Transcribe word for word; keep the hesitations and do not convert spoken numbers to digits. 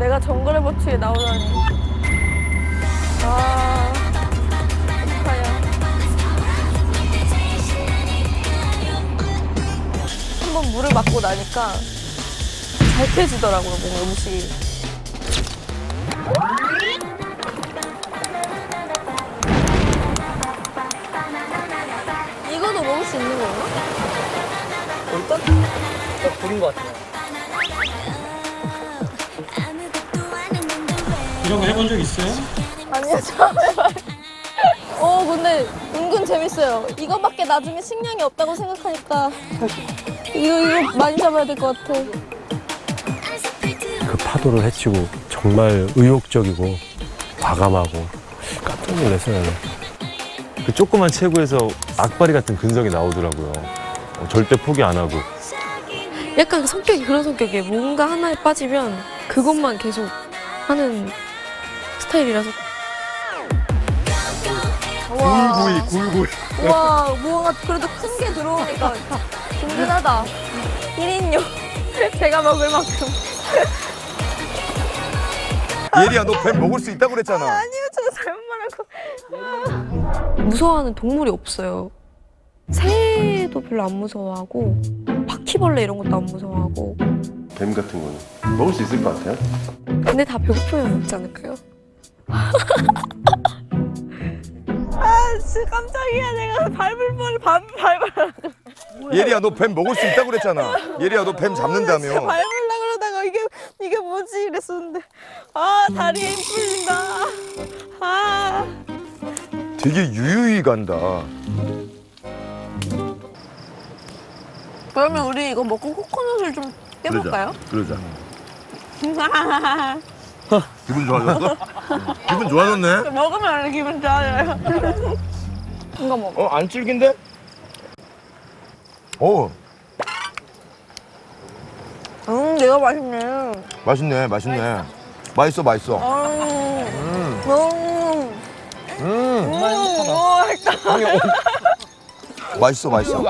내가 정글의 버추에 나오다니. 아, 어떡하냐. 한번 물을 맞고 나니까 잘 펴지더라고요, 뭔가 음식이. 이거도 먹을 수 있는 건가? 일단 딱 불인 것 같아요. 이런 거 해본 적 있어요? 아니요, 처음 해봐요. 어, 근데 은근 재밌어요. 이거밖에 나중에 식량이 없다고 생각하니까 이거, 이거 많이 잡아야 될 것 같아. 그 파도를 헤치고 정말 의욕적이고 과감하고 깜짝 놀랐어요. 그 조그만 체구에서 악바리 같은 근성이 나오더라고요. 어, 절대 포기 안 하고. 약간 성격이 그런 성격이에요. 뭔가 하나에 빠지면 그것만 계속 하는 스타일이라서. 굴구이, 굴구이. 와, 뭔가 그래도 큰 게 들어오니까 든든하다. 일 인용. 제가 먹을 만큼. 예리야, 너 뱀 먹을 수 있다고 그랬잖아. 아니요, 제가 잘못 말하고. 무서워하는 동물이 없어요. 새도 별로 안 무서워하고 바퀴벌레 이런 것도 안 무서워하고. 뱀 같은 거는 먹을 수 있을 것 같아요? 근데 다 배고프면 먹지 않을까요? 아, 진짜 깜짝이야. 내가 밟을 뻔, 밟, 밟으려고. 예리야, 너 뱀 먹을 수 있다고 그랬잖아. 예리야, 너 뱀 잡는다며. 진짜 밟으려고 그러다가 이게, 이게 뭐지? 이랬었는데. 아, 다리에 힘 풀린다. 아. 되게 유유히 간다. 그러면 우리 이거 먹고 코코넛을 좀 깨볼까요? 그러자. 기분 좋아졌어? 기분 좋아졌네? 먹으면 원래 기분 좋아져요. 이거 먹어. 어, 안 질긴데? 어, 음, 이거 맛있네. 맛있네, 맛있네. 맛있어, 맛있어. 음. 음. 음. 음. 음. 오, 맛있다. 맛있어, 맛있어.